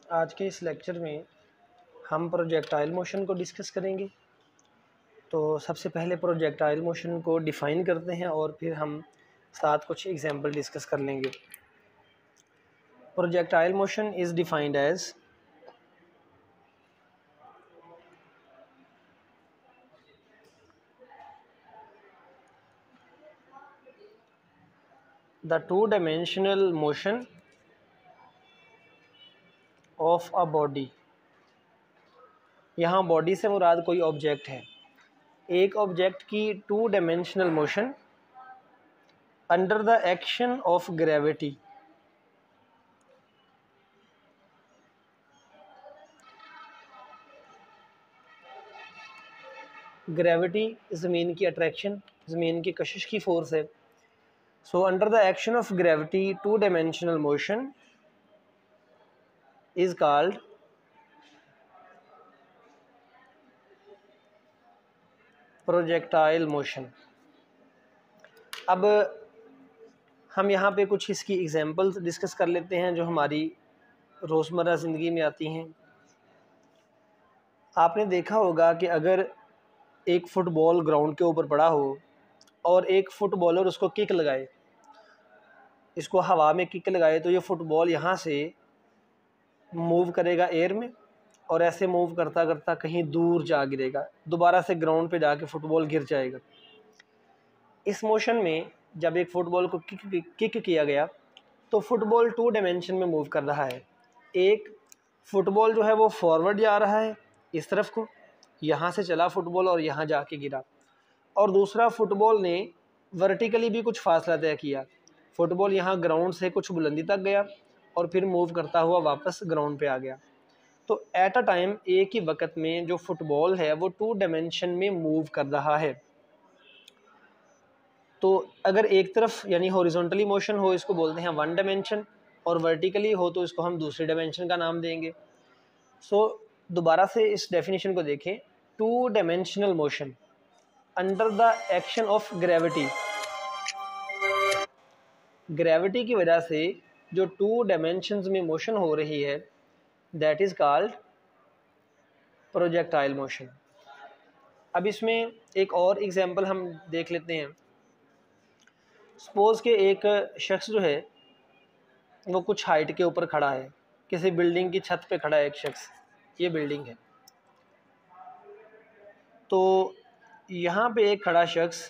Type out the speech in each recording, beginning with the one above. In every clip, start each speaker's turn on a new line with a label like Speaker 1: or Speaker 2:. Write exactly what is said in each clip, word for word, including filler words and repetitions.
Speaker 1: आज के इस लेक्चर में हम प्रोजेक्टाइल मोशन को डिस्कस करेंगे। तो सबसे पहले प्रोजेक्टाइल मोशन को डिफ़ाइन करते हैं और फिर हम साथ कुछ एग्जांपल डिस्कस कर लेंगे। Projectile motion is defined as the two dimensional motion of a body. यहाँ बॉडी से मुराद कोई ऑब्जेक्ट है। एक ऑब्जेक्ट की two dimensional motion under the action of gravity gravity ज़मीन की अट्रैक्शन, ज़मीन की कशिश की फोर्स है। So under the action of gravity two dimensional motion is called projectile motion. अब हम यहाँ पे कुछ इसकी एग्जांपल्स डिस्कस कर लेते हैं जो हमारी रोज़मर्रा ज़िंदगी में आती हैं। आपने देखा होगा कि अगर एक फ़ुटबॉल ग्राउंड के ऊपर पड़ा हो और एक फ़ुटबॉलर उसको किक लगाए, इसको हवा में किक लगाए, तो ये फ़ुटबॉल यहाँ से मूव करेगा एयर में और ऐसे मूव करता करता कहीं दूर जा गिरेगा, दोबारा से ग्राउंड पे जाके फ़ुटबॉल गिर जाएगा। इस मोशन में जब एक फ़ुटबॉल को किक किक किया गया तो फुटबॉल टू डायमेंशन में मूव कर रहा है। एक फ़ुटबॉल जो है वो फॉरवर्ड जा रहा है इस तरफ को, यहाँ से चला फ़ुटबॉल और यहाँ जाके गिरा, और दूसरा फ़ुटबॉल ने वर्टिकली भी कुछ फासला तय किया। फ़ुटबॉल यहाँ ग्राउंड से कुछ बुलंदी तक गया और फिर मूव करता हुआ वापस ग्राउंड पे आ गया। तो एट अ टाइम एक ही वक्त में जो फुटबॉल है वो टू डायमेंशन में मूव कर रहा है। तो अगर एक तरफ यानी हॉरिजॉन्टली मोशन हो इसको बोलते हैं वन डायमेंशन, और वर्टिकली हो तो इसको हम दूसरे डायमेंशन का नाम देंगे। सो दोबारा से इस डेफिनेशन को देखें। Two dimensional motion under the action of gravity, gravity की वजह से जो टू डायमेंशंस में मोशन हो रही है that is called projectile motion. अब इसमें एक और एग्जांपल हम देख लेते हैं। सपोज़ के एक शख्स जो है वो कुछ हाइट के ऊपर खड़ा है, किसी बिल्डिंग की छत पे खड़ा है एक शख्स, ये बिल्डिंग है। तो यहाँ पे एक खड़ा शख्स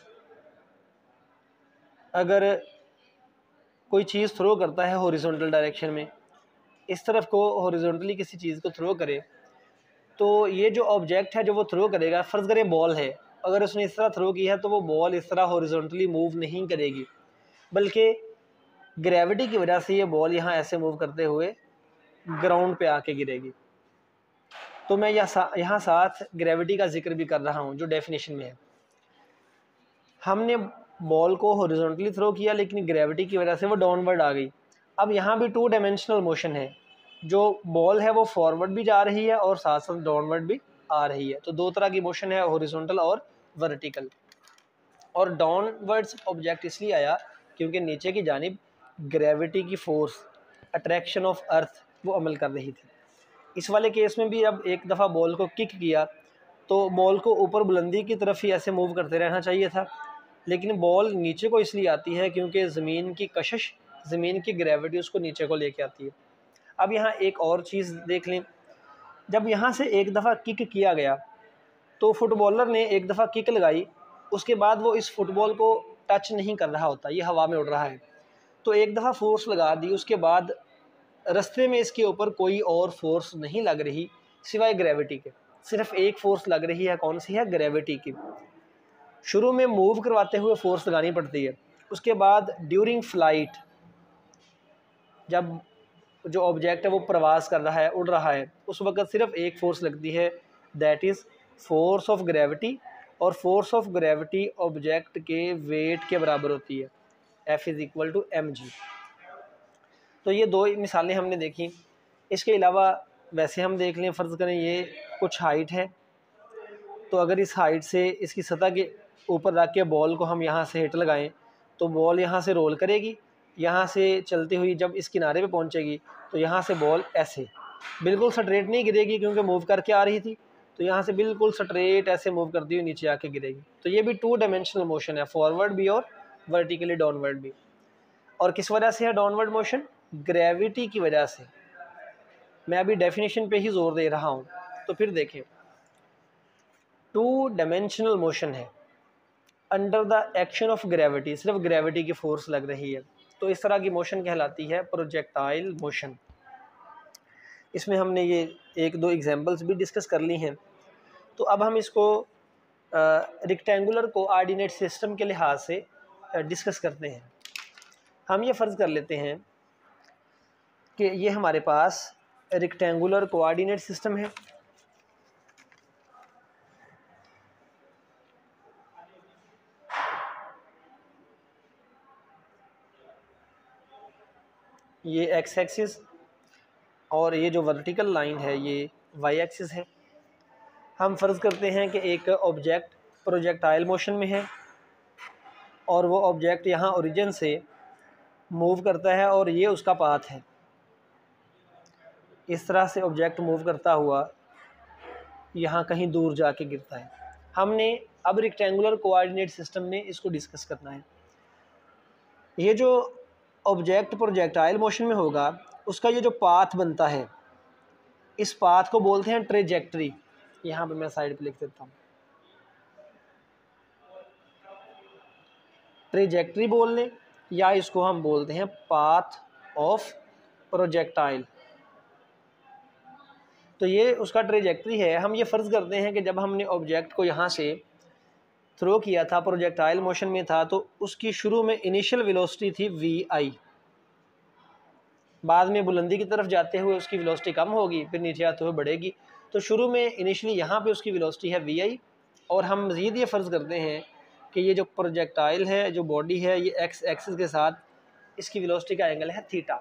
Speaker 1: अगर कोई चीज़ थ्रो करता है हॉरिजॉन्टल डायरेक्शन में, इस तरफ को हॉरिजॉन्टली किसी चीज़ को थ्रो करे, तो ये जो ऑब्जेक्ट है जो वो थ्रो करेगा, फ़र्ज़ करें बॉल है, अगर उसने इस तरह थ्रो किया है तो वो बॉल इस तरह हॉरिजॉन्टली मूव नहीं करेगी, बल्कि ग्रेविटी की वजह से ये बॉल यहाँ ऐसे मूव करते हुए ग्राउंड पे आके गिरेगी। तो मैं यहाँ सा, यहाँ साथ ग्रेविटी का जिक्र भी कर रहा हूँ जो डेफिनेशन में है। हमने बॉल को हॉरिजॉन्टली थ्रो किया लेकिन ग्रेविटी की वजह से वो डाउनवर्ड आ गई। अब यहाँ भी टू डायमेंशनल मोशन है, जो बॉल है वो फॉरवर्ड भी जा रही है और साथ साथ डाउनवर्ड भी आ रही है। तो दो तरह की मोशन है, हॉरिजॉन्टल और वर्टिकल। और डाउनवर्ड्स ऑब्जेक्ट इसलिए आया क्योंकि नीचे की जानिब ग्रेविटी की फोर्स, अट्रैक्शन ऑफ अर्थ, वो अमल कर रही थी। इस वाले केस में भी अब एक दफ़ा बॉल को किक किया तो बॉल को ऊपर बुलंदी की तरफ ही ऐसे मूव करते रहना चाहिए था, लेकिन बॉल नीचे को इसलिए आती है क्योंकि ज़मीन की कशिश, ज़मीन की ग्रेविटी उसको नीचे को लेके आती है। अब यहाँ एक और चीज़ देख लें। जब यहाँ से एक दफ़ा किक किया गया तो फुटबॉलर ने एक दफ़ा किक लगाई, उसके बाद वो इस फुटबॉल को टच नहीं कर रहा होता, ये हवा में उड़ रहा है। तो एक दफ़ा फोर्स लगा दी, उसके बाद रास्ते में इसके ऊपर कोई और फोर्स नहीं लग रही सिवाय ग्रेविटी के। सिर्फ एक फोर्स लग रही है, कौन सी है? ग्रेविटी की। शुरू में मूव करवाते हुए फोर्स लगानी पड़ती है, उसके बाद ड्यूरिंग फ्लाइट जब जो ऑब्जेक्ट है वो प्रवास कर रहा है, उड़ रहा है, उस वक्त सिर्फ एक फोर्स लगती है, that is force of gravity. और फोर्स ऑफ ग्रेविटी ऑब्जेक्ट के वेट के बराबर होती है, F is equal to M G. तो ये दो मिसालें हमने देखी। इसके अलावा वैसे हम देख लें, फ़र्ज़ करें ये कुछ हाइट है, तो अगर इस हाइट से इसकी सतह के ऊपर रख के बॉल को हम यहाँ से हिट लगाएं तो बॉल यहाँ से रोल करेगी, यहाँ से चलती हुई जब इस किनारे पे पहुँचेगी तो यहाँ से बॉल ऐसे बिल्कुल स्ट्रेट नहीं गिरेगी क्योंकि मूव करके आ रही थी, तो यहाँ से बिल्कुल स्ट्रेट ऐसे मूव करती हुई नीचे आके गिरेगी। तो ये भी टू डायमेंशनल मोशन है, फॉरवर्ड भी और वर्टिकली डाउनवर्ड भी। और किस वजह से है डाउनवर्ड मोशन? ग्रेविटी की वजह से। मैं अभी डेफिनेशन पे ही जोर दे रहा हूँ। तो फिर देखें, टू डायमेंशनल मोशन है under the action of gravity, सिर्फ ग्रेविटी की फोर्स लग रही है, तो इस तरह की मोशन कहलाती है प्रोजेक्टाइल मोशन। इसमें हमने ये एक दो एग्जांपल्स भी डिस्कस कर ली हैं। तो अब हम इसको रेक्टेंगुलर कोऑर्डिनेट सिस्टम के लिहाज से डिस्कस करते हैं। हम ये फ़र्ज़ कर लेते हैं कि ये हमारे पास रेक्टेंगुलर कोऑर्डिनेट सिस्टम है। ये एक्स एक्सिस और ये जो वर्टिकल लाइन है ये वाई एक्सिस है। हम फ़र्ज़ करते हैं कि एक ऑब्जेक्ट प्रोजेक्टाइल मोशन में है और वो ऑब्जेक्ट यहाँ ओरिजिन से मूव करता है और ये उसका पाथ है। इस तरह से ऑब्जेक्ट मूव करता हुआ यहाँ कहीं दूर जाके गिरता है। हमने अब रेक्टेंगुलर कोऑर्डिनेट सिस्टम में इसको डिस्कस करना है। ये जो ऑब्जेक्ट प्रोजेक्टाइल मोशन में होगा उसका ये जो पाथ बनता है, इस पाथ को बोलते हैं ट्रेजेक्ट्री। यहाँ पे मैं साइड पे लिख देता हूँ, ट्रेजेक्ट्री बोल लें या इसको हम बोलते हैं पाथ ऑफ प्रोजेक्टाइल। तो ये उसका ट्रेजेक्ट्री है। हम ये फ़र्ज़ करते हैं कि जब हमने ऑब्जेक्ट को यहाँ से थ्रो किया था, प्रोजेक्टाइल मोशन में था, तो उसकी शुरू में इनिशियल वेलोसिटी थी वी आई। बाद में बुलंदी की तरफ जाते हुए उसकी वेलोसिटी कम होगी, फिर नीचे आते हुए बढ़ेगी। तो शुरू में इनिशियली यहाँ पे उसकी वेलोसिटी है वी आई। और हम मज़ीद ये फ़र्ज़ करते हैं कि ये जो प्रोजेक्टाइल है, जो बॉडी है, ये एक्स एक्सिस के साथ इसकी वेलोसिटी का एंगल है थीटा।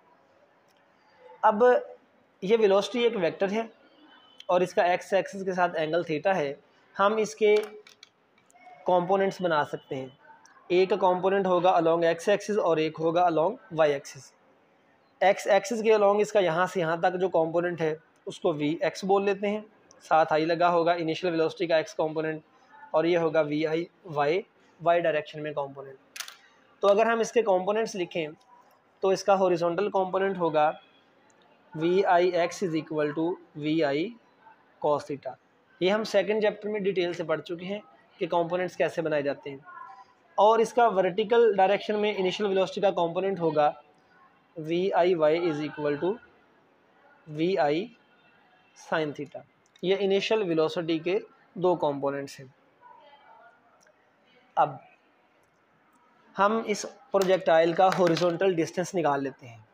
Speaker 1: अब ये वेलोसिटी एक वेक्टर है और इसका एक्स एक्सिस के साथ एंगल थीटा है। हम इसके कंपोनेंट्स बना सकते हैं। एक कंपोनेंट होगा अलोंग एक्स एक्सिस और एक होगा along Y axis. X axis के अलोंग इसका यहाँ से यहाँ तक जो कंपोनेंट है उसको वी एक्स बोल लेते हैं, साथ आई लगा होगा इनिशियल वेलोसिटी का एक्स कंपोनेंट, और ये होगा we I Y Y direction में कंपोनेंट। तो अगर हम इसके कंपोनेंट्स लिखें तो इसका हॉरिजॉन्टल कंपोनेंट होगा we I X is equal to we I cos theta. ये हम सेकंड चैप्टर में डिटेल से पढ़ चुके हैं कि कंपोनेंट्स कैसे बनाए जाते हैं। और इसका वर्टिकल डायरेक्शन में इनिशियल वेलोसिटी का कंपोनेंट होगा we I Y is equal to we I sine theta. ये इनिशियल वेलोसिटी के दो कंपोनेंट्स हैं। अब हम इस प्रोजेक्टाइल का हॉरिजॉन्टल डिस्टेंस निकाल लेते हैं।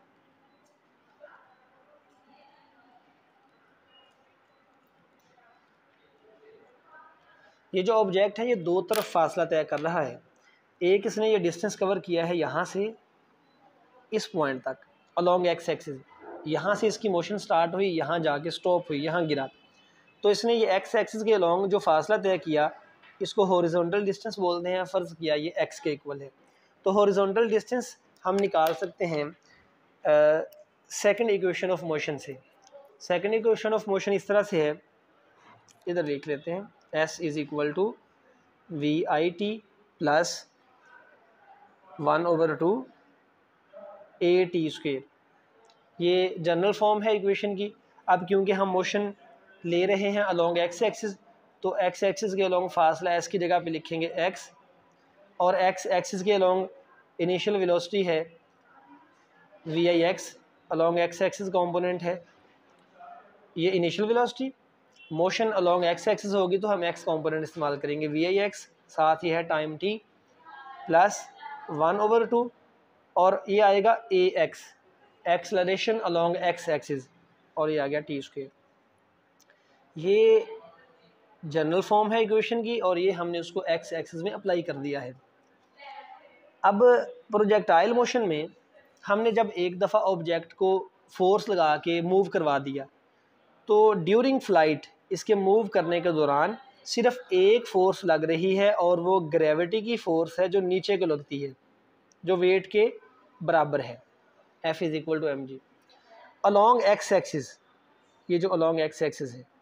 Speaker 1: ये जो ऑब्जेक्ट है ये दो तरफ फासला तय कर रहा है। एक इसने ये डिस्टेंस कवर किया है यहाँ से इस पॉइंट तक अलोंग एक्स एक्सिस। यहाँ से इसकी मोशन स्टार्ट हुई, यहाँ जाके स्टॉप हुई, यहाँ गिरा। तो इसने ये एक्स एक्सिस के अलोंग जो फासला तय किया इसको हॉरिजॉन्टल डिस्टेंस बोलते हैं। फ़र्ज़ किया ये एक्स के इक्वल है। तो हॉरिजॉन्टल डिस्टेंस हम निकाल सकते हैं सेकंड इक्वेशन ऑफ मोशन से। सेकंड इक्वेशन ऑफ मोशन इस तरह से है, इधर लिख लेते हैं, S is equal to we I T plus one over two A T square. ये जनरल फॉर्म है इक्वेशन की। अब क्योंकि हम मोशन ले रहे हैं अलोंग एक्स एक्सिस, तो एक्स एक्सिस के अलोंग फासला एस की जगह पे लिखेंगे एक्स, और एक्स एक्सिस के अलोंग इनिशियल वेलोसिटी है we I X, along X axis component है ये initial velocity. Motion along X axis होगी तो हम एक्स कंपोनेंट इस्तेमाल करेंगे वी आई एक्स, साथ ही है time T plus one over two, और ये आएगा A X acceleration along X axis, और ये आ गया टी स्क्वेयर। ये जनरल फॉर्म है इक्वेशन की और ये हमने उसको एक्स एक्सिस में अप्लाई कर दिया है। अब प्रोजेक्टाइल मोशन में हमने जब एक दफ़ा ऑब्जेक्ट को फोर्स लगा के मूव करवा दिया तो ड्यूरिंग फ्लाइट इसके मूव करने के दौरान सिर्फ एक फ़ोर्स लग रही है और वो ग्रेविटी की फ़ोर्स है जो नीचे को लगती है, जो वेट के बराबर है, F is equal to M G. Along X axis ये जो अलॉन्ग एक्स एक्सिस है,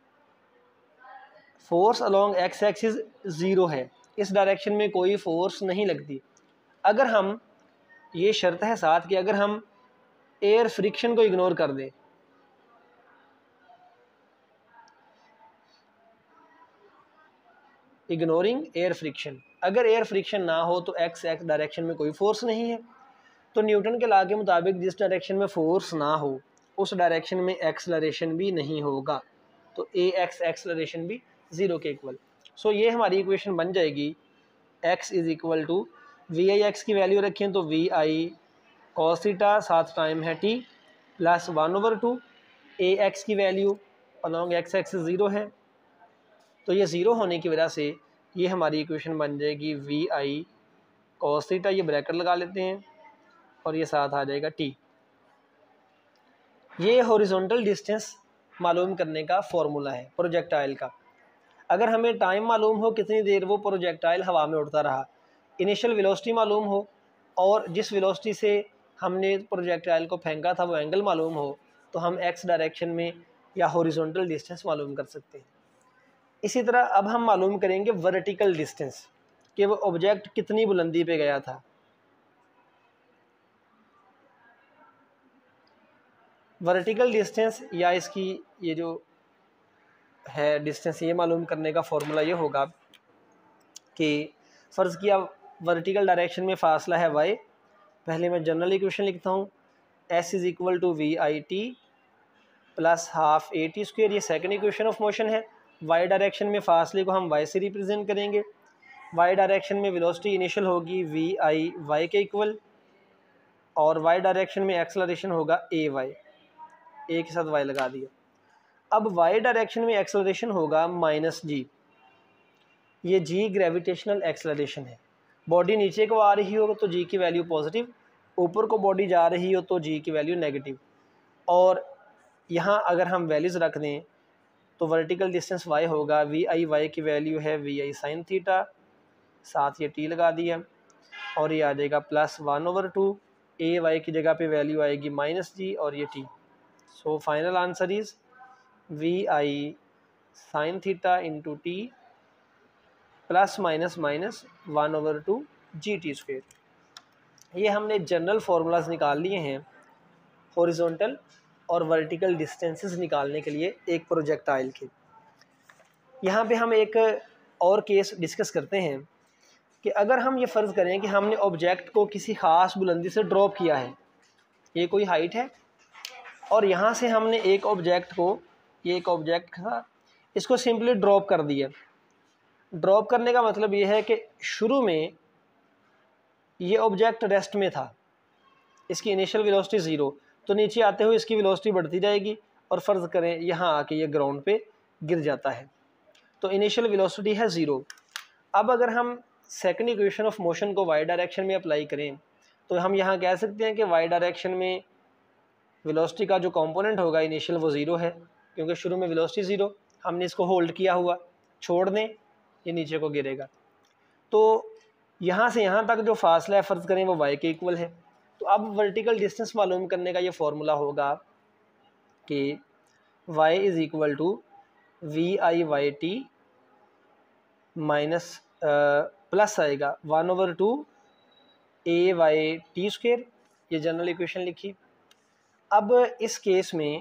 Speaker 1: force along X axis zero है, इस डायरेक्शन में कोई फोर्स नहीं लगती। अगर हम, ये शर्त है साथ कि अगर हम एयर फ्रिक्शन को इग्नोर कर दें, इग्नोरिंग एयर फ्रिक्शन, अगर एयर फ्रिक्शन ना हो तो एक्स एक्स डायरेक्शन में कोई फोर्स नहीं है। तो न्यूटन के लॉ के मुताबिक जिस डायरेक्शन में फोर्स ना हो उस डायरेक्शन में एक्सलरेशन भी नहीं होगा, तो ए एक्स एक्सलरेशन भी ज़ीरो के इक्वल। सो ये हमारी इक्वेशन बन जाएगी x is equal to we I X की वैल्यू रखें तो वी आई कॉस थीटा, साथ टाइम है t, plus one over two A X की value along X axis zero है, तो ये ज़ीरो होने की वजह से ये हमारी इक्वेशन बन जाएगी वी आई कॉस थीटा, ये ब्रैकेट लगा लेते हैं और ये साथ आ जाएगा t। ये हॉरिजॉन्टल डिस्टेंस मालूम करने का फॉर्मूला है प्रोजेक्टाइल का। अगर हमें टाइम मालूम हो कितनी देर वो प्रोजेक्टाइल हवा में उड़ता रहा, इनिशियल वेलोसिटी मालूम हो और जिस वेलोसिटी से हमने प्रोजेक्टाइल को फेंका था वो एंगल मालूम हो, तो हम एक्स डायरेक्शन में या हॉरिजॉन्टल डिस्टेंस मालूम कर सकते हैं। इसी तरह अब हम मालूम करेंगे वर्टिकल डिस्टेंस, कि वो ऑब्जेक्ट कितनी बुलंदी पे गया था। वर्टिकल डिस्टेंस या इसकी ये जो है डिस्टेंस, ये मालूम करने का फॉर्मूला ये होगा कि फ़र्ज़ किया वर्टिकल डायरेक्शन में फ़ासला है y, पहले मैं जनरल इक्वेशन लिखता हूँ, s is equal to we I T plus half A T square, ये सेकंड इक्वेशन ऑफ मोशन है। y डायरेक्शन में फ़ासले को हम y से रिप्रेजेंट करेंगे, y डायरेक्शन में वेलोसिटी इनिशियल होगी वी आई वाई के इक्वल, और y डायरेक्शन में एक्सेलरेशन होगा ए वाई, ए के साथ y लगा दिया। अब y डायरेक्शन में एक्सेलरेशन होगा माइनस जी, ये g ग्रेविटेशनल एक्सेलरेशन है। बॉडी नीचे को आ रही हो तो g की वैल्यू पॉजिटिव, ऊपर को बॉडी जा रही हो तो g की वैल्यू नेगेटिव। और यहाँ अगर हम वैल्यूज़ रख दें तो वर्टिकल डिस्टेंस y होगा वी आई वाई की वैल्यू है वी आई साइन थीटा, साथ ये t लगा दिया, और ये आ जाएगा plus one over two, a y की जगह पे वैल्यू आएगी माइनस जी और ये t। So final answer is we I sine theta into t plus minus minus one over two G T square. ये हमने जनरल फार्मूलाज निकाल लिए हैं हॉरिजॉन्टल और वर्टिकल डिस्टेंसेस निकालने के लिए एक प्रोजेक्टाइल के। यहाँ पे हम एक और केस डिस्कस करते हैं कि अगर हम ये फ़र्ज़ करें कि हमने ऑब्जेक्ट को किसी ख़ास बुलंदी से ड्रॉप किया है, ये कोई हाइट है और यहाँ से हमने एक ऑब्जेक्ट को, ये एक ऑब्जेक्ट था, इसको सिंपली ड्रॉप कर दिया। ड्रॉप करने का मतलब ये है कि शुरू में ये ऑब्जेक्ट रेस्ट में था, इसकी इनिशियल वेलोसिटी ज़ीरो, तो नीचे आते हुए इसकी वेलोसिटी बढ़ती जाएगी और फ़र्ज़ करें यहाँ आके ये ग्राउंड पे गिर जाता है, तो इनिशियल वेलोसिटी है ज़ीरो। अब अगर हम सेकंड इक्वेशन ऑफ मोशन को वाई डायरेक्शन में अप्लाई करें तो हम यहाँ कह सकते हैं कि वाई डायरेक्शन में वेलोसिटी का जो कंपोनेंट होगा इनिशियल वो ज़ीरो है, क्योंकि शुरू में वेलोसिटी ज़ीरो, हमने इसको होल्ड किया हुआ, छोड़ दें ये नीचे को गिरेगा। तो यहाँ से यहाँ तक जो फासला है फ़र्ज़ करें वो y के इक्वल है। तो अब वर्टिकल डिस्टेंस मालूम करने का ये फार्मूला होगा कि y is equal to we I Y T minus plus आएगा one over two a Y T square, ये जनरल इक्वेशन लिखी। अब इस केस में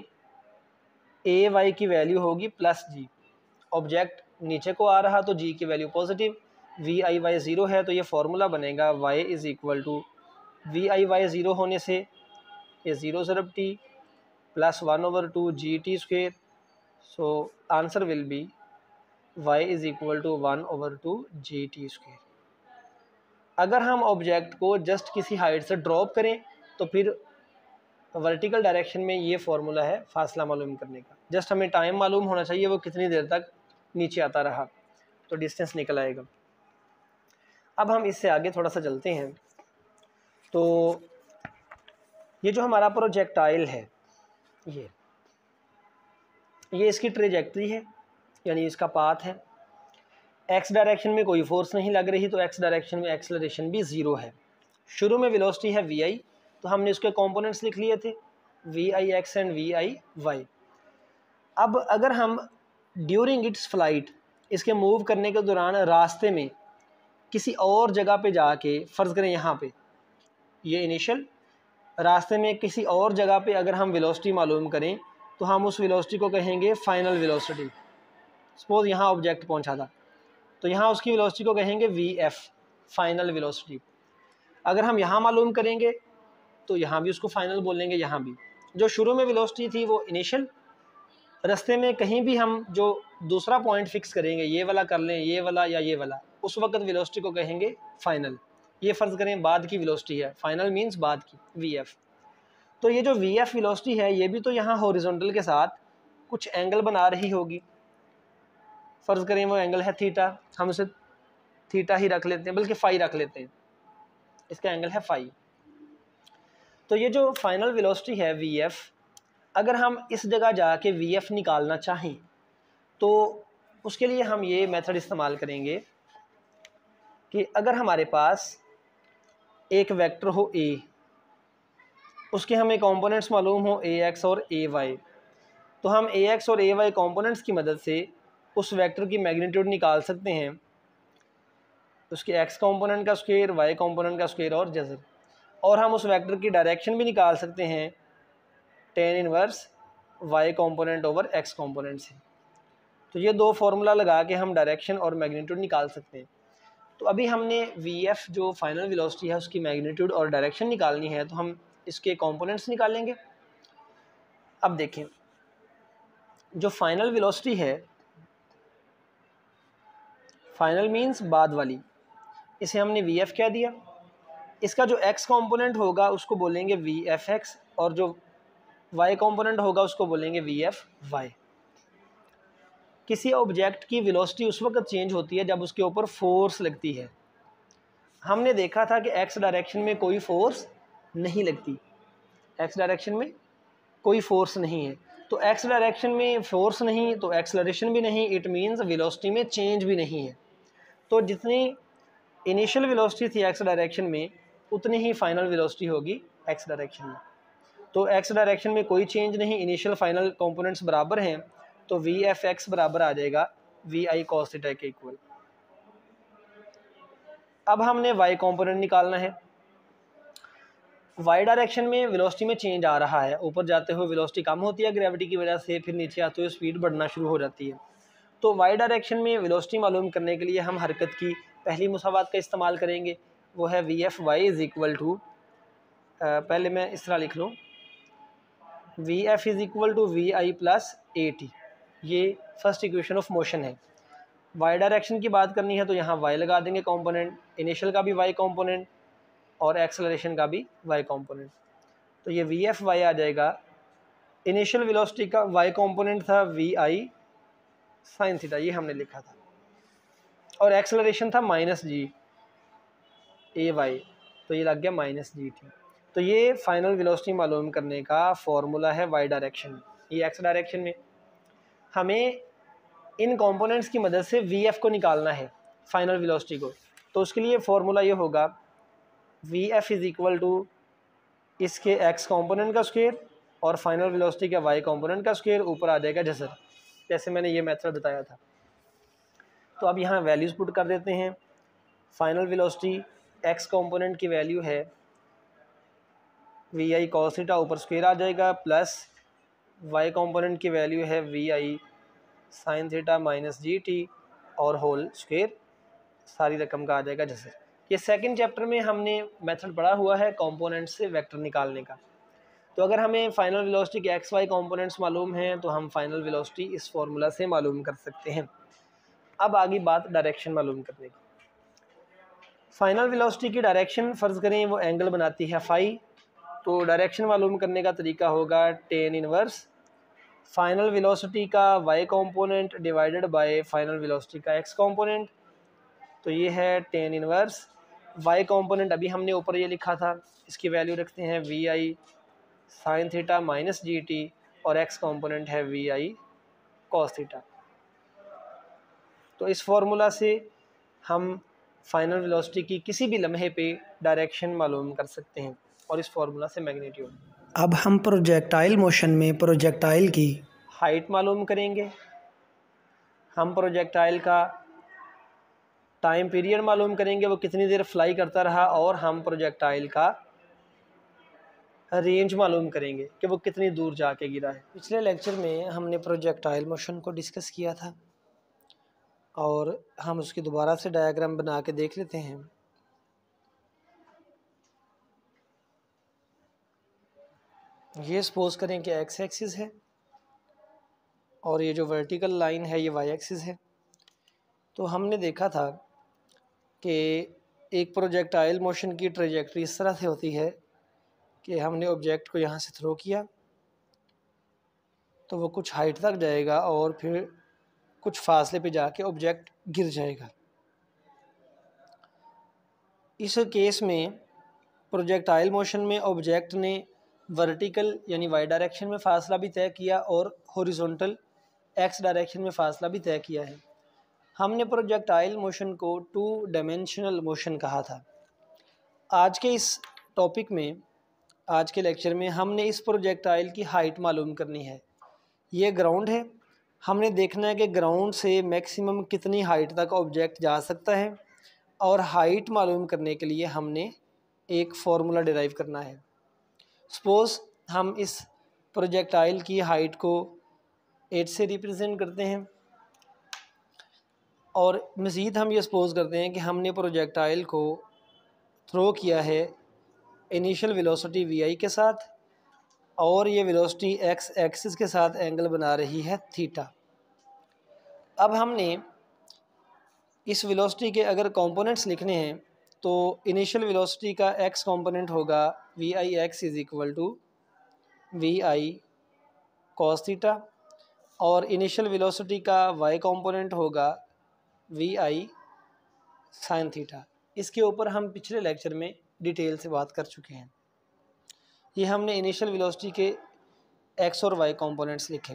Speaker 1: ए वाई की वैल्यू होगी प्लस जी, ऑब्जेक्ट नीचे को आ रहा तो जी की value positive, we I Y zero है तो ये फार्मूला बनेगा y is equal to we I Y zero होने से ये zero ज़रब T plus one over two G T square. So answer will be y is equal to one over two G T square. अगर हम object को just किसी height से drop करें तो फिर वर्टिकल डायरेक्शन में ये फार्मूला है फासला मालूम करने का, जस्ट हमें टाइम मालूम होना चाहिए वो कितनी देर तक नीचे आता रहा, तो डिस्टेंस निकल आएगा। अब हम इससे आगे थोड़ा सा चलते हैं। तो ये जो हमारा प्रोजेक्टाइल है, ये ये इसकी ट्रेजेक्ट्री है, यानी इसका पाथ है। एक्स डायरेक्शन में कोई फोर्स नहीं लग रही तो एक्स डायरेक्शन में एक्सेलरेशन भी ज़ीरो है। शुरू में वेलोसिटी है वी आई, तो हमने उसके कंपोनेंट्स लिख लिए थे v I x and v I y. अब अगर हम ड्यूरिंग इट्स फ्लाइट, इसके मूव करने के दौरान रास्ते में किसी और जगह पे जाके, फ़र्ज़ करें यहाँ पे ये इनिशियल, रास्ते में किसी और जगह पे अगर हम वेलोसिटी मालूम करें तो हम उस वेलोसिटी को कहेंगे फ़ाइनल वेलोसिटी। सपोज़ यहाँ ऑब्जेक्ट पहुँचा था तो यहाँ उसकी वेलोसिटी को कहेंगे वी एफ, फाइनल वेलोसिटी। अगर हम यहाँ मालूम करेंगे तो यहाँ भी उसको फाइनल बोलेंगे, यहाँ भी। जो शुरू में वेलोसिटी थी वो इनिशियल, रास्ते में कहीं भी हम जो दूसरा पॉइंट फिक्स करेंगे, ये वाला कर लें, ये वाला या ये वाला, उस वक्त वेलोसिटी को कहेंगे फाइनल। ये फ़र्ज़ करें बाद की वेलोसिटी है, फाइनल मीन्स बाद की, वी एफ। तो ये जो वी एफ वेलोसिटी है ये भी तो यहाँ हॉरिजॉन्टल के साथ कुछ एंगल बना रही होगी। फ़र्ज़ करें वो एंगल है थीटा, हम उसे थीटा ही रख लेते हैं, बल्कि फ़ाई रख लेते हैं, इसका एंगल है फ़ाई। तो ये जो फाइनल वेलोसिटी है वी एफ, अगर हम इस जगह जाके वी एफ निकालना चाहें तो उसके लिए हम ये मेथड इस्तेमाल करेंगे कि अगर हमारे पास एक वेक्टर हो ए, उसके हमें कंपोनेंट्स मालूम हो ए एक्स और ए वाई, तो हम ए एक्स और ए वाई कंपोनेंट्स की मदद से उस वेक्टर की मैग्नीट्यूड निकाल सकते हैं, उसके एक्स कंपोनेंट का स्क्वायर, वाई कंपोनेंट का स्क्वायर और जज़र। और हम उस वेक्टर की डायरेक्शन भी निकाल सकते हैं tan inverse y component over x component से। तो ये दो फार्मूला लगा के हम डायरेक्शन और मैग्नीट्यूड निकाल सकते हैं। तो अभी हमने वी एफ जो फाइनल वेलोसिटी है उसकी मैग्नीट्यूड और डायरेक्शन निकालनी है, तो हम इसके कंपोनेंट्स निकालेंगे। अब देखें, जो फाइनल वेलोसिटी है, फाइनल मीन्स बाद वाली, इसे हमने वी एफ कह दिया। इसका जो एक्स कंपोनेंट होगा उसको बोलेंगे वी एफ एक्स, और जो वाई कंपोनेंट होगा उसको बोलेंगे वी एफ वाई। किसी ऑब्जेक्ट की वेलोसिटी उस वक्त चेंज होती है जब उसके ऊपर फोर्स लगती है। हमने देखा था कि एक्स डायरेक्शन में कोई फोर्स नहीं लगती, एक्स डायरेक्शन में कोई फोर्स नहीं है। तो एक्स डायरेक्शन में फोर्स नहीं तो एक्सेलरेशन भी नहीं, इट मीन्स वेलोसिटी में चेंज भी नहीं है। तो जितनी इनिशियल वेलोसिटी थी एक्स डायरेक्शन में उतनी ही फाइनल वेलोसिटी होगी एक्स डायरेक्शन में। तो एक्स डायरेक्शन में कोई चेंज नहीं, इनिशियल फाइनल कंपोनेंट्स बराबर हैं, तो वी एफ एक्स बराबर आ जाएगा वी आई कॉस थीटा के इक्वल। अब हमने वाई कंपोनेंट निकालना है। वाई डायरेक्शन में वेलोसिटी में चेंज आ रहा है, ऊपर जाते हुए वेलोसिटी कम होती है ग्रेविटी की वजह से, फिर नीचे आते हुए स्पीड बढ़ना शुरू हो जाती है। तो वाई डायरेक्शन में वेलोसिटी मालूम करने के लिए हम हरकत की पहली मुसावात का इस्तेमाल करेंगे, वो है v f y is equal to, पहले मैं इस तरह लिख लूँ, v f is equal to we i plus a t. ये फर्स्ट इक्वेशन ऑफ मोशन है। वाई डायरेक्शन की बात करनी है तो यहाँ वाई लगा देंगे कंपोनेंट, इनिशियल का भी वाई कंपोनेंट और एक्सेलरेशन का भी वाई कंपोनेंट। तो ये वी एफ वाई आ जाएगा, इनिशियल वेलोसिटी का वाई कंपोनेंट था वी आई साइन थीटा, ये हमने लिखा था, और एक्सेलरेशन था माइनस जी ए वाई, तो ये लग गया माइनस जी टी। तो ये फाइनल वेलोसिटी मालूम करने का फॉर्मूला है वाई डायरेक्शन में। ये एक्स डायरेक्शन में हमें इन कंपोनेंट्स की मदद से वी एफ को निकालना है, फाइनल वेलोसिटी को। तो उसके लिए फॉर्मूला ये होगा v f is equal to इसके एक्स कंपोनेंट का स्क्वायर और फाइनल वेलोसिटी का वाई कंपोनेंट का स्क्वायर, ऊपर आ जाएगा जैसे जैसे मैंने ये मेथड बताया था। तो अब यहाँ वैल्यूज़ पुट कर देते हैं। फाइनल वेलोसिटी एक्स कंपोनेंट की वैल्यू है वी आई कॉस थीटा, ऊपर स्क्वायर आ जाएगा, प्लस वाई कंपोनेंट की वैल्यू है we I sine theta minus g t और होल स्क्वायर, सारी रकम का आ जाएगा जैसे। ये सेकंड चैप्टर में हमने मेथड पढ़ा हुआ है कंपोनेंट से वेक्टर निकालने का। तो अगर हमें फाइनल वेलोसिटी के एक्स वाई कंपोनेंट्स मालूम हैं तो हम फाइनल वेलोसिटी इस फॉर्मूला से मालूम कर सकते हैं। अब आगे बात डायरेक्शन मालूम करने की। फाइनल वेलोसिटी की डायरेक्शन फ़र्ज़ करें वो एंगल बनाती है फ़ाई, तो डायरेक्शन मालूम करने का तरीका होगा टेन इनवर्स फाइनल वेलोसिटी का Y component divided by final velocity का एक्स कंपोनेंट। तो ये है टेन इनवर्स वाई कंपोनेंट, अभी हमने ऊपर ये लिखा था, इसकी वैल्यू रखते हैं वी आई sine theta minus g t और एक्स कंपोनेंट है वी आई कॉस थीटा। तो इस फॉर्मूला से हम फाइनल वेलोसिटी की किसी भी लम्हे पे डायरेक्शन मालूम कर सकते हैं, और इस फॉर्मूला से मैग्नीट्यूड।
Speaker 2: अब हम प्रोजेक्टाइल मोशन में प्रोजेक्टाइल की
Speaker 1: हाइट मालूम करेंगे, हम प्रोजेक्टाइल का टाइम पीरियड मालूम करेंगे, वो कितनी देर फ्लाई करता रहा, और हम प्रोजेक्टाइल का रेंज मालूम करेंगे कि वो कितनी दूर जाके गिरा है। पिछले लेक्चर में हमने प्रोजेक्टाइल मोशन को डिस्कस किया था और हम उसकी दोबारा से डायग्राम बना के देख लेते हैं। ये सपोज करें कि एक्स एक्सिस है और ये जो वर्टिकल लाइन है ये वाई एक्सिस है। तो हमने देखा था कि एक प्रोजेक्टाइल मोशन की ट्रेजेक्टरी इस तरह से होती है कि हमने ऑब्जेक्ट को यहाँ से थ्रो किया तो वो कुछ हाइट तक जाएगा और फिर कुछ फासले पे जाके ऑब्जेक्ट गिर जाएगा। इस केस में प्रोजेक्टाइल मोशन में ऑब्जेक्ट ने वर्टिकल यानी वाई डायरेक्शन में फासला भी तय किया और हॉरिजॉन्टल एक्स डायरेक्शन में फासला भी तय किया है। हमने प्रोजेक्टाइल मोशन को टू डायमेंशनल मोशन कहा था। आज के इस टॉपिक में, आज के लेक्चर में हमने इस प्रोजेक्टाइल की हाइट मालूम करनी है। ये ग्राउंड है, हमने देखना है कि ग्राउंड से मैक्सिमम कितनी हाइट तक ऑब्जेक्ट जा सकता है, और हाइट मालूम करने के लिए हमने एक फार्मूला डिराइव करना है। सपोज़ हम इस प्रोजेक्टाइल की हाइट को एट से रिप्रेजेंट करते हैं और मज़ीद हम ये सपोज़ करते हैं कि हमने प्रोजेक्टाइल को थ्रो किया है इनिशियल वेलोसिटी वी आई के साथ और ये वेलोसिटी एक्स एक्सिस के साथ एंगल बना रही है थीटा। अब हमने इस वेलोसिटी के अगर कंपोनेंट्स लिखने हैं तो इनिशियल वेलोसिटी का एक्स कंपोनेंट होगा we I x is equal to we I cos theta और इनिशियल वेलोसिटी का वाई कंपोनेंट होगा वी आई साइन थीटा। इसके ऊपर हम पिछले लेक्चर में डिटेल से बात कर चुके हैं। ये हमने इनिशियल वेलोसिटी के एक्स और वाई कंपोनेंट्स लिखे।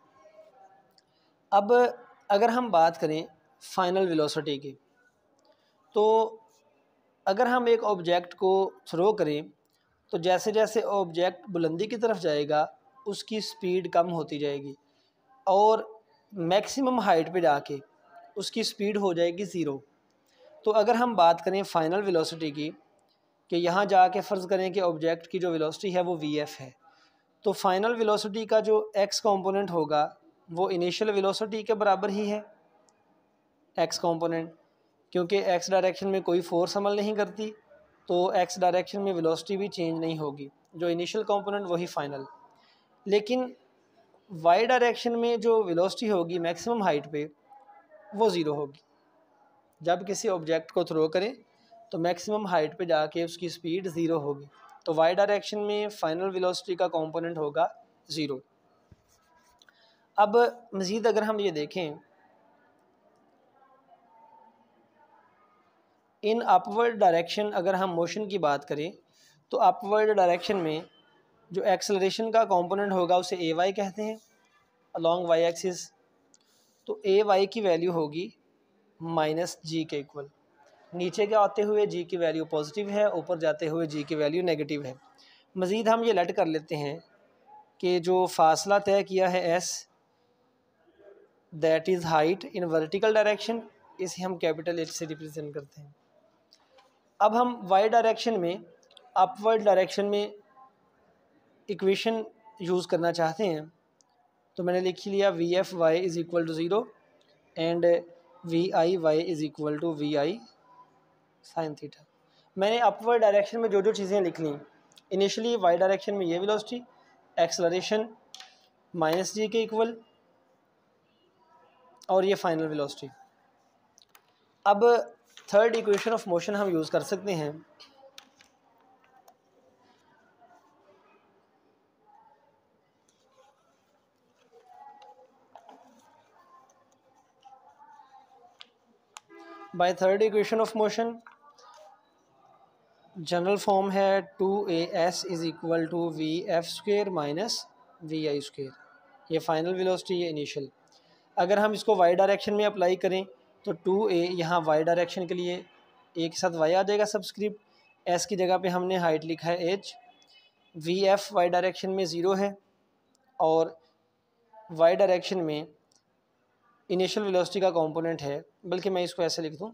Speaker 1: अब अगर हम बात करें फाइनल वेलोसिटी की, तो अगर हम एक ऑब्जेक्ट को थ्रो करें तो जैसे जैसे ऑब्जेक्ट बुलंदी की तरफ जाएगा उसकी स्पीड कम होती जाएगी और मैक्सिमम हाइट पे जाके उसकी स्पीड हो जाएगी ज़ीरो। तो अगर हम बात करें फाइनल वेलोसिटी की कि यहाँ जाके फ़र्ज़ करें कि ऑब्जेक्ट की जो वेलोसिटी है वो वी एफ है, तो फाइनल वेलोसिटी का जो एक्स कंपोनेंट होगा वो इनिशियल वेलोसिटी के बराबर ही है एक्स कंपोनेंट, क्योंकि एक्स डायरेक्शन में कोई फोर्स अमल नहीं करती तो एक्स डायरेक्शन में वेलोसिटी भी चेंज नहीं होगी। जो इनिशियल कंपोनेंट वही फाइनल। लेकिन वाई डायरेक्शन में जो वेलोसिटी होगी मैक्सिमम हाइट पे वो ज़ीरो होगी। जब किसी ऑब्जेक्ट को थ्रो करें तो मैक्सिमम हाइट पे जाके उसकी स्पीड ज़ीरो होगी, तो वाई डायरेक्शन में फाइनल वेलोसिटी का कंपोनेंट होगा ज़ीरो। अब मज़ीद अगर हम ये देखें, इन अपवर्ड डायरेक्शन अगर हम मोशन की बात करें तो अपवर्ड डायरेक्शन में जो एक्सेलरेशन का कंपोनेंट होगा उसे ए वाई कहते हैं अलॉन्ग वाई एक्सिस। तो ए वाई की वैल्यू होगी माइनस जी के इक्वल। नीचे के आते हुए जी की वैल्यू पॉजिटिव है, ऊपर जाते हुए जी की वैल्यू नेगेटिव है। मज़ीद हम ये लेट कर लेते हैं कि जो फासला तय किया है s that is height in vertical direction, इसे हम कैपिटल एच से रिप्रेजेंट करते हैं। अब हम वाई डायरेक्शन में अपवर्ड डायरेक्शन में इक्वेशन यूज़ करना चाहते हैं तो मैंने लिख लिया v f y is equal to zero and v I Y is equal to we I sine theta. मैंने अपवर्ड डायरेक्शन में जो जो चीज़ें लिख ली, इनिशियली वाई डायरेक्शन में ये वेलोसिटी, एक्सेलरेशन माइनस जी के इक्वल और ये फाइनल वेलोसिटी। अब थर्ड इक्वेशन ऑफ मोशन हम यूज़ कर सकते हैं। By third equation of motion general form है two a s is equal to v f square minus v I square. ये फाइनल वेलोसिटी, ये इनिशियल। अगर हम इसको वाई डायरेक्शन में अप्लाई करें तो टू ए यहाँ वाई डायरेक्शन के लिए एक साथ वाई आ जाएगा सब्सक्रिप्ट, एस की जगह पे हमने हाइट लिखा है h, v f y direction में ज़ीरो है और वाई डायरेक्शन में इनिशियल वेलोसिटी का कंपोनेंट है, बल्कि मैं इसको ऐसे लिख दूं,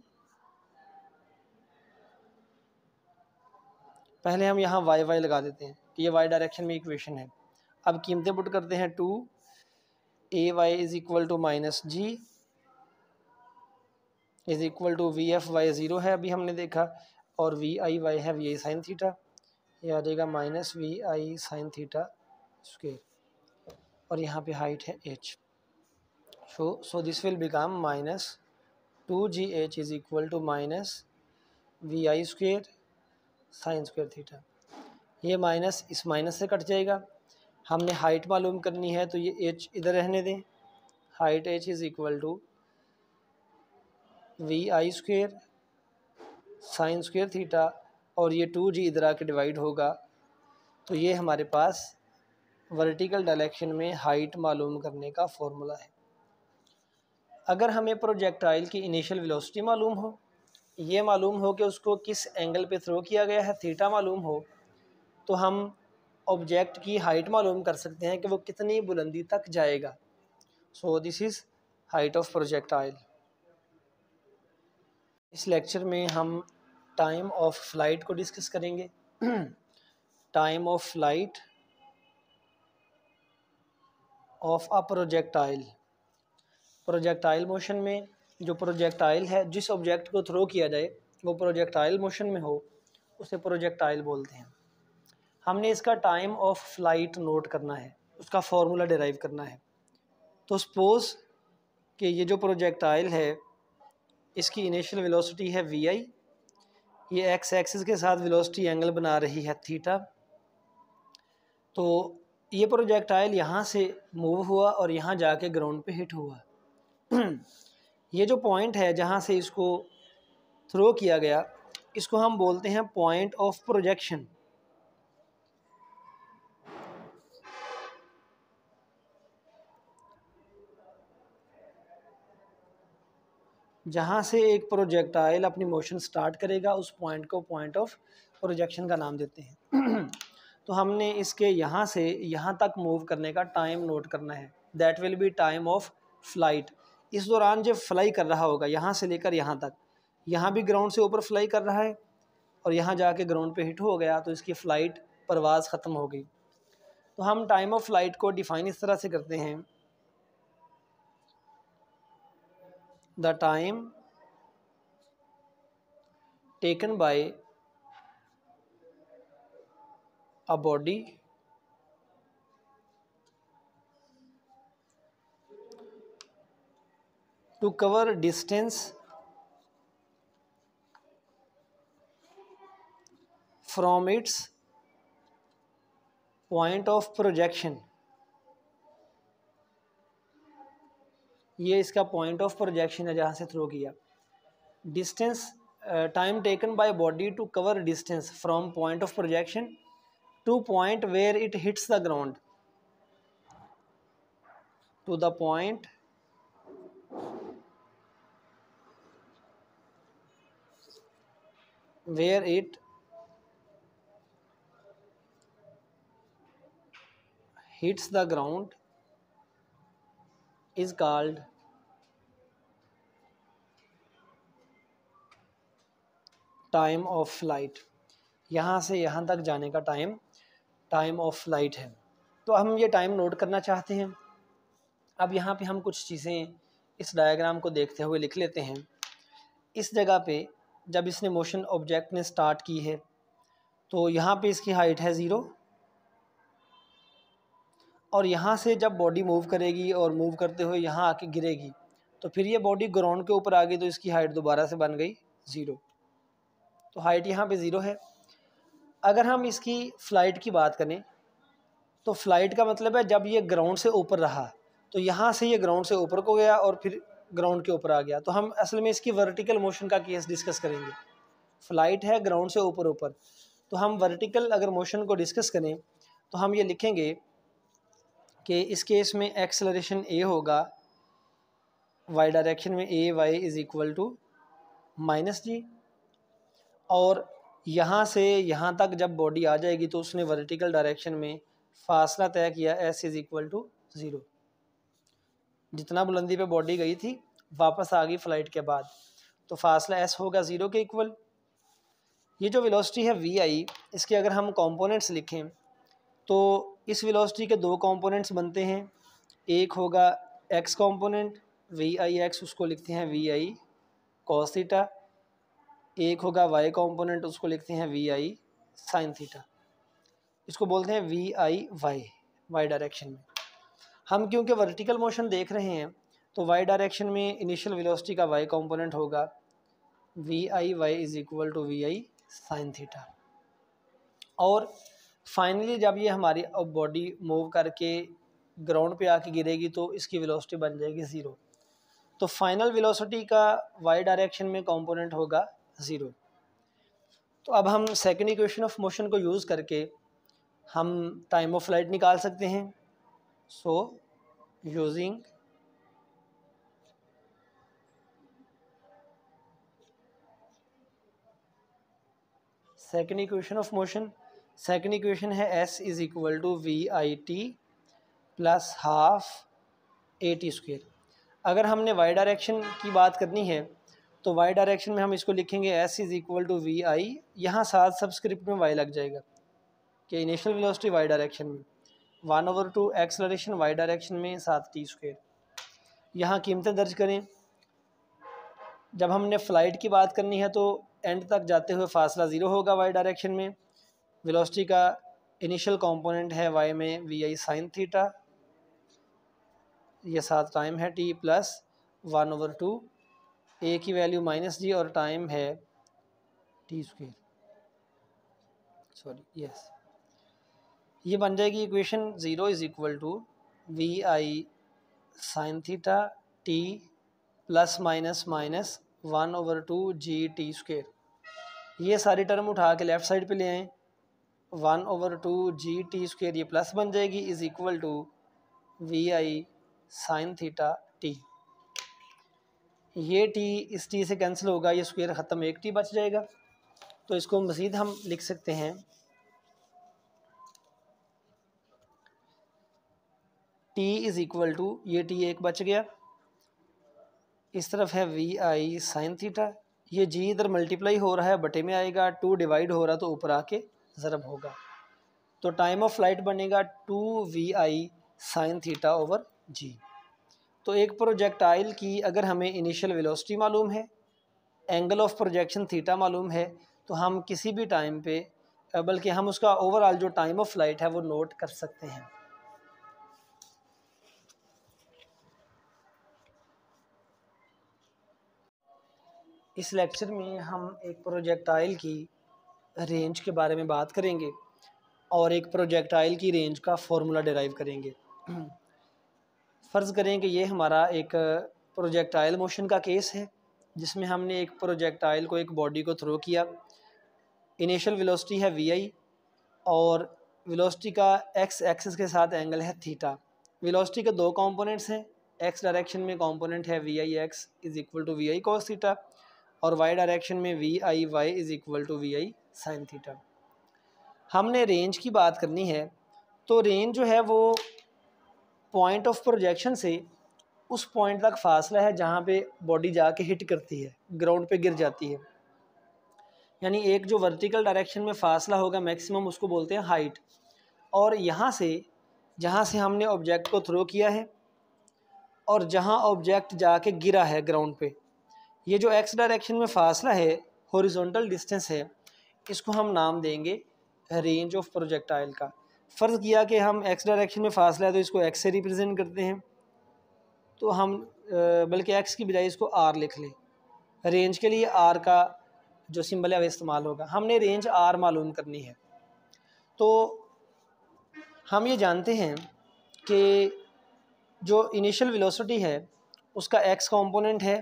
Speaker 1: पहले हम यहाँ वाई वाई लगा देते हैं कि ये वाई डायरेक्शन में इक्वेशन है। अब कीमतें पुट करते हैं, two a y is equal to minus g is equal to v f y zero है अभी हमने देखा, और वी आई वाई है वी आई साइन थीटा, ये आ जाएगा माइनस वी आई साइन थीटा स्क्वेयर, और यहाँ पे हाइट है h. So so this will become minus two g h is equal to minus v I square sine square theta. ये minus इस minus से कट जाएगा। हमने हाइट मालूम करनी है तो ये एच इधर रहने दें, height h is equal to we I square sine square theta, और ये टू जी इधर आके डिवाइड होगा। तो ये हमारे पास वर्टिकल डायरेक्शन में हाइट मालूम करने का फॉर्मूला है। अगर हमें प्रोजेक्टाइल की इनिशियल वेलोसिटी मालूम हो, ये मालूम हो कि उसको किस एंगल पे थ्रो किया गया है, थीटा मालूम हो, तो हम ऑब्जेक्ट की हाइट मालूम कर सकते हैं कि वो कितनी बुलंदी तक जाएगा। So this is height of projectile. इस लेक्चर में हम टाइम ऑफ फ्लाइट को डिस्कस करेंगे। Time of flight of a projectile. Projectile motion में जो प्रोजेक्टाइल है, जिस ऑब्जेक्ट को थ्रो किया जाए वो प्रोजेक्टाइल मोशन में हो, उसे प्रोजेक्टाइल बोलते हैं। हमने इसका टाइम ऑफ फ्लाइट नोट करना है, उसका फॉर्मूला डिराइव करना है। तो सपोज़ कि ये जो प्रोजेक्टाइल है इसकी इनिशियल वेलोसिटी है वी आई, ये एक्स एक्सिस के साथ वेलोसिटी एंगल बना रही है थीटा। तो ये प्रोजेक्टाइल यहाँ से मूव हुआ और यहाँ जाके ग्राउंड पे हिट हुआ। ये जो पॉइंट है जहाँ से इसको थ्रो किया गया, इसको हम बोलते हैं पॉइंट ऑफ प्रोजेक्शन। जहाँ से एक प्रोजेक्टाइल अपनी मोशन स्टार्ट करेगा, उस पॉइंट को पॉइंट ऑफ प्रोजेक्शन का नाम देते हैं। तो हमने इसके यहाँ से यहाँ तक मूव करने का टाइम नोट करना है, that will be time of flight. इस दौरान जब फ्लाई कर रहा होगा यहाँ से लेकर यहाँ तक, यहाँ भी ग्राउंड से ऊपर फ्लाई कर रहा है और यहाँ जाके ग्राउंड पे हिट हो गया, तो इसकी फ़्लाइट परवाज़ ख़त्म हो गई। तो हम टाइम ऑफ फ्लाइट को डिफ़ाइन इस तरह से करते हैं, the time taken by a body to cover distance from its point of projection। ये इसका पॉइंट ऑफ प्रोजेक्शन है जहाँ से थ्रो किया। Distance, time taken by body to cover distance from point of projection to point where it hits the ground, to the point where it hits the ground is called time of flight। यहाँ से यहाँ तक जाने का time time of flight है। तो हम ये टाइम नोट करना चाहते हैं। अब यहाँ पे हम कुछ चीज़ें इस डायग्राम को देखते हुए लिख लेते हैं। इस जगह पे जब इसने मोशन ऑब्जेक्ट ने स्टार्ट की है तो यहाँ पे इसकी हाइट है ज़ीरो, और यहाँ से जब बॉडी मूव करेगी और मूव करते हुए यहाँ आके गिरेगी तो फिर ये बॉडी ग्राउंड के ऊपर आ गई, तो इसकी हाइट दोबारा से बन गई ज़ीरो। तो हाइट यहाँ पे ज़ीरो है। अगर हम इसकी फ़्लाइट की बात करें तो फ़्लाइट का मतलब है जब ये ग्राउंड से ऊपर रहा, तो यहाँ से ये ग्राउंड से ऊपर को गया और फिर ग्राउंड के ऊपर आ गया। तो हम असल में इसकी वर्टिकल मोशन का केस डिस्कस करेंगे। फ़्लाइट है ग्राउंड से ऊपर ऊपर, तो हम वर्टिकल अगर मोशन को डिस्कस करें तो हम ये लिखेंगे कि इस केस में एक्सेलरेशन ए होगा वाई डायरेक्शन में, a y is equal to minus g, और यहाँ से यहाँ तक जब बॉडी आ जाएगी तो उसने वर्टिकल डायरेक्शन में फासला तय किया s is equal to zero. जितना बुलंदी पे बॉडी गई थी वापस आ गई फ़्लाइट के बाद, तो फासला एस होगा ज़ीरो के इक्वल। ये जो वेलोसिटी है वी आई, इसके अगर हम कंपोनेंट्स लिखें तो इस वेलोसिटी के दो कंपोनेंट्स बनते हैं। एक होगा एक्स कंपोनेंट वी आई एक्स, उसको लिखते हैं वी आई कॉस थीटा। एक होगा वाई कंपोनेंट, उसको लिखते हैं वी आई साइन थीटा। इसको बोलते हैं वी आई वाई, वाई डायरेक्शन में। हम क्योंकि वर्टिकल मोशन देख रहे हैं तो वाई डायरेक्शन में इनिशियल वेलोसिटी का वाई कंपोनेंट होगा we I Y is equal to we I sine theta. और फाइनली जब ये हमारी अब बॉडी मूव करके ग्राउंड पे आके गिरेगी तो इसकी वेलोसिटी बन जाएगी ज़ीरो। तो फाइनल वेलोसिटी का वाई डायरेक्शन में कंपोनेंट होगा ज़ीरो। तो अब हम सेकंड इक्वेशन ऑफ मोशन को यूज़ करके हम टाइम ऑफ फ्लाइट निकाल सकते हैं। So using second equation of motion, second equation है S is equal to we I T plus half A T square. अगर हमने वाई डायरेक्शन की बात करनी है तो वाई डायरेक्शन में हम इसको लिखेंगे S is equal to we I, यहाँ साथ सबस्क्रिप्ट में वाई लग जाएगा कि इनिशियल वेलोसिटी वाई डायरेक्शन में, one over two acceleration Y direction में साथ टी स्क्वेयर। यहाँ कीमतें दर्ज करें। जब हमने फ़्लाइट की बात करनी है तो एंड तक जाते हुए फासला ज़ीरो होगा वाई डायरेक्शन में। वेलोसिटी का इनिशियल कंपोनेंट है वाई में वी आई साइन थीटा, ये साथ टाइम है T plus one over two, A की वैल्यू माइनस जी और टाइम है टी स्क्वेयर, सॉरी यस। ये बन जाएगी equation zero is equal to we I sine theta T plus minus minus one over two G T square. ये सारी term उठा के लेफ़्ट साइड पे ले आएँ, one over two G T square ये प्लस बन जाएगी is equal to we I sine theta T. ये टी इस टी से कैंसिल होगा, ये स्क्वायर ख़त्म, एक टी बच जाएगा। तो इसको मज़ीद हम लिख सकते हैं टी इज़ इक्वल टू, ये टी एक बच गया, इस तरफ है वी आई साइन थीटा, ये जी इधर मल्टीप्लाई हो रहा है बटे में आएगा, टू डिवाइड हो रहा तो ऊपर आके ज़रब होगा। तो टाइम ऑफ फ्लाइट बनेगा two we I sine theta over G. तो एक प्रोजेक्टाइल की अगर हमें इनिशियल वेलोसिटी मालूम है, एंगल ऑफ प्रोजेक्शन थीटा मालूम है, तो हम किसी भी टाइम पे, बल्कि हम उसका ओवरऑल जो टाइम ऑफ फ्लाइट है वो नोट कर सकते हैं। इस लेक्चर में हम एक प्रोजेक्टाइल की रेंज के बारे में बात करेंगे और एक प्रोजेक्टाइल की रेंज का फॉर्मूला डिराइव करेंगे। फ़र्ज़ करें कि ये हमारा एक प्रोजेक्टाइल मोशन का केस है जिसमें हमने एक प्रोजेक्टाइल को, एक बॉडी को थ्रो किया। इनिशियल वेलोसिटी है वी आई और वेलोसिटी का एक्स एक्सिस के साथ एंगल है थीटा। वेलोसिटी के दो कंपोनेंट्स हैं, एक्स डायरेक्शन में कंपोनेंट है we I x is equal to we I cos theta और वाई डायरेक्शन में V I Y is equal to we I sine theta. हमने रेंज की बात करनी है तो रेंज जो है वो पॉइंट ऑफ प्रोजेक्शन से उस पॉइंट तक फासला है जहाँ पे बॉडी जाके हिट करती है, ग्राउंड पे गिर जाती है। यानी एक जो वर्टिकल डायरेक्शन में फासला होगा मैक्सिमम, उसको बोलते हैं हाइट। और यहाँ से जहाँ से हमने ऑब्जेक्ट को थ्रो किया है और जहाँ ऑब्जेक्ट जाके गिरा है ग्राउंड पे, ये जो एक्स डायरेक्शन में फासला है, हॉरिजॉन्टल डिस्टेंस है, इसको हम नाम देंगे रेंज ऑफ प्रोजेक्टाइल का। फ़र्ज़ किया कि हम एक्स डायरेक्शन में फासला है तो इसको एक्स से रिप्रेजेंट करते हैं, तो हम बल्कि एक्स की बजाय इसको आर लिख लें। रेंज के लिए आर का जो सिंबल है वह इस्तेमाल होगा। हमने रेंज आर मालूम करनी है। तो हम ये जानते हैं कि जो इनिशियल वेलोसिटी है उसका एक्स कंपोनेंट है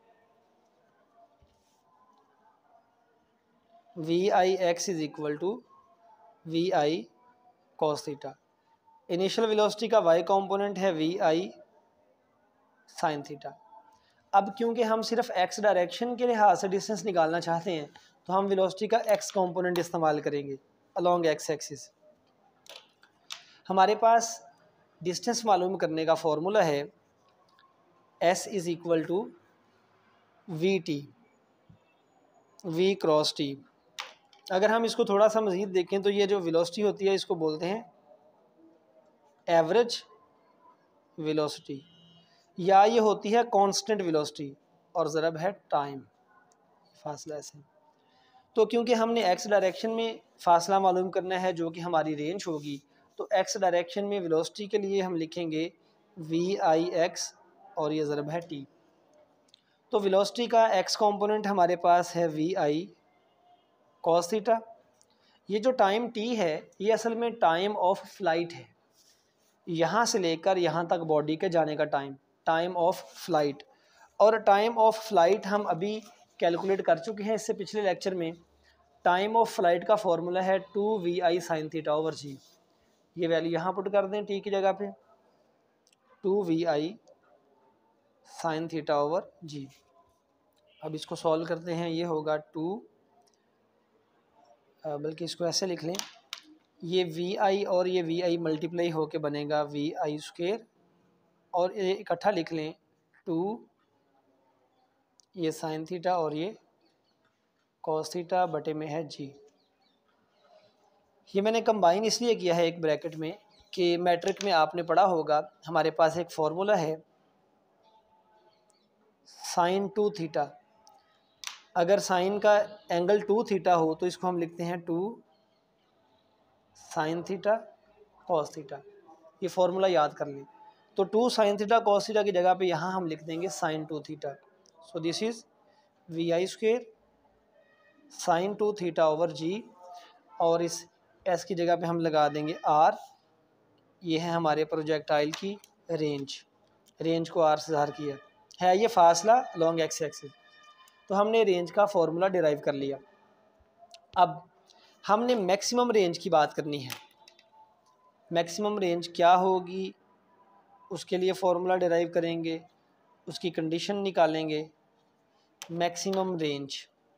Speaker 1: we I x is equal to we I cos theta. Initial velocity का वाई कंपोनेंट है वी आई साइन थीटा। अब क्योंकि हम सिर्फ एक्स डायरेक्शन के लिहाज से डिस्टेंस निकालना चाहते हैं तो हम वेलोसिटी का एक्स कंपोनेंट इस्तेमाल करेंगे अलोंग एक्स एक्सिस। हमारे पास डिस्टेंस मालूम करने का फॉर्मूला है S is equal to V T, V cross T. अगर हम इसको थोड़ा सा मज़ीद देखें तो ये जो वेलोसिटी होती है इसको बोलते हैं एवरेज वेलोसिटी, या ये होती है कांस्टेंट वेलोसिटी और ज़रब है टाइम, फासला ऐसे। तो क्योंकि हमने एक्स डायरेक्शन में फासला मालूम करना है जो कि हमारी रेंज होगी, तो एक्स डायरेक्शन में वेलोसिटी के लिए हम लिखेंगे वी आई एक्स और ये ज़रब है टी। तो वेलोसिटी का एक्स कंपोनेंट हमारे पास है वी आई कॉस थीटा। ये जो टाइम टी है ये असल में टाइम ऑफ फ्लाइट है, यहाँ से लेकर यहाँ तक बॉडी के जाने का टाइम, टाइम ऑफ फ्लाइट। और टाइम ऑफ फ्लाइट हम अभी कैलकुलेट कर चुके हैं इससे पिछले लेक्चर में। टाइम ऑफ फ्लाइट का फॉर्मूला है two we I sine theta over G. ये वैल्यू यहाँ पुट कर दें टी की जगह पे, two we I sine theta over G. अब इसको सॉल्व करते हैं, ये होगा टू, बल्कि इसको ऐसे लिख लें, ये वी आई और ये वी आई मल्टीप्लाई होके बनेगा वी आई स्क्वेयर, और ये इकट्ठा लिख लें टू ये साइन थीटा और ये कॉस थीटा बटे में है जी। ये मैंने कंबाइन इसलिए किया है एक ब्रैकेट में कि मैट्रिक में आपने पढ़ा होगा हमारे पास एक फॉर्मूला है साइन टू थीटा। अगर साइन का एंगल टू थीटा हो तो इसको हम लिखते हैं two sine theta cos theta. ये फॉर्मूला याद कर लें। तो two sine theta cos theta की जगह पे यहाँ हम लिख देंगे sine two theta. So this is we I square sine two theta over G, और इस एस की जगह पे हम लगा देंगे आर। ये है हमारे प्रोजेक्टाइल की रेंज, रेंज को आर से ज़ाहिर किया है, ये फासला लॉन्ग एक्स एक्सिस। तो हमने रेंज का फॉर्मूला डिराइव कर लिया। अब हमने मैक्सिमम रेंज की बात करनी है। मैक्सिमम रेंज क्या होगी उसके लिए फॉर्मूला डिराइव करेंगे, उसकी कंडीशन निकालेंगे। मैक्सिमम रेंज,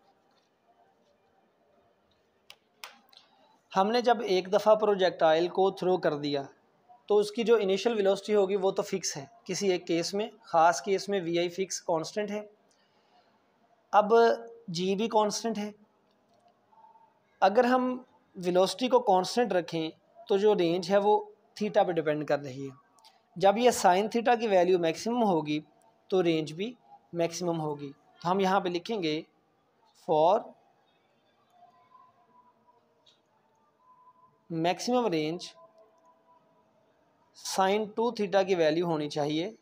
Speaker 1: हमने जब एक दफ़ा प्रोजेक्टाइल को थ्रो कर दिया तो उसकी जो इनिशियल वेलोसिटी होगी वो तो फिक्स है। किसी एक केस में, ख़ास केस में वी आई फिक्स कांस्टेंट है। अब जी भी कांस्टेंट है। अगर हम वेलोसिटी को कांस्टेंट रखें तो जो रेंज है वो थीटा पे डिपेंड कर रही है। जब ये साइन थीटा की वैल्यू मैक्सिमम होगी तो रेंज भी मैक्सिमम होगी। तो हम यहाँ पे लिखेंगे for maximum range sine two theta की वैल्यू होनी चाहिए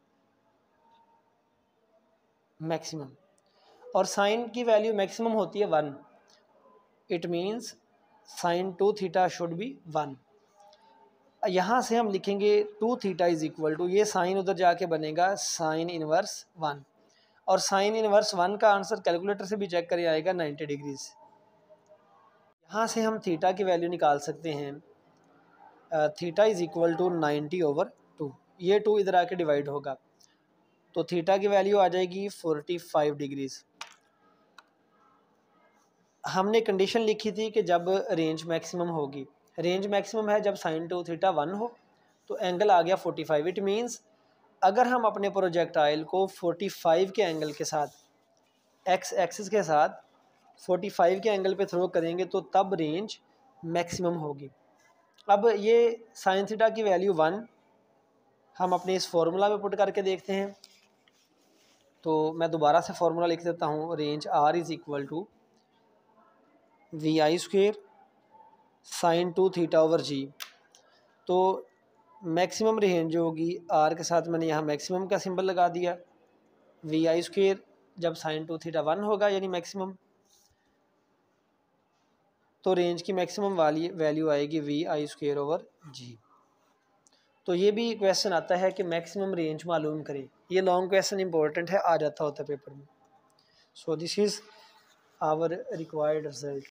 Speaker 1: मैक्सिमम, और साइन की वैल्यू मैक्सिमम होती है one. It means sine two theta should be one. यहाँ से हम लिखेंगे two theta is equal to, ये साइन उधर जाके बनेगा साइन इनवर्स वन, और साइन इनवर्स वन का आंसर कैलकुलेटर से भी चेक कर आएगा नाइन्टी डिग्रीज। यहाँ से हम थीटा की वैल्यू निकाल सकते हैं, theta is equal to ninety over two. ये टू इधर आके डिवाइड होगा तो थीटा की वैल्यू आ जाएगी फोर्टी फाइव डिग्रीज। हमने कंडीशन लिखी थी कि जब रेंज मैक्सिमम होगी, रेंज मैक्सिमम है जब साइन टू थीटा वन हो, तो एंगल आ गया फोर्टी फाइव। इट मीन्स अगर हम अपने प्रोजेक्टाइल को फोर्टी फाइव के एंगल के साथ, एक्स एक्सिस के साथ फोर्टी फाइव के एंगल पे थ्रो करेंगे तो तब रेंज मैक्सिमम होगी। अब ये साइन थीटा की वैल्यू वन हम अपने इस फॉर्मूला में पुट करके देखते हैं। तो मैं दोबारा से फॉर्मूला लिख देता हूँ, range R is equal to we I square sine two theta over G. तो मैक्सिमम रेंज जो होगी आर के साथ मैंने यहाँ मैक्सिमम का सिंबल लगा दिया, वी आई स्क्वेयर जब साइन टू थीटा वन होगा यानी मैक्सिमम, तो रेंज की मैक्सिमम वाली वैल्यू आएगी वी आई स्क्वेयर ओवर जी। तो ये भी क्वेश्चन आता है कि मैक्सिमम रेंज मालूम करें। ये लॉन्ग क्वेश्चन इंपॉर्टेंट है, आ जाता होता है पेपर में। So this is our required result.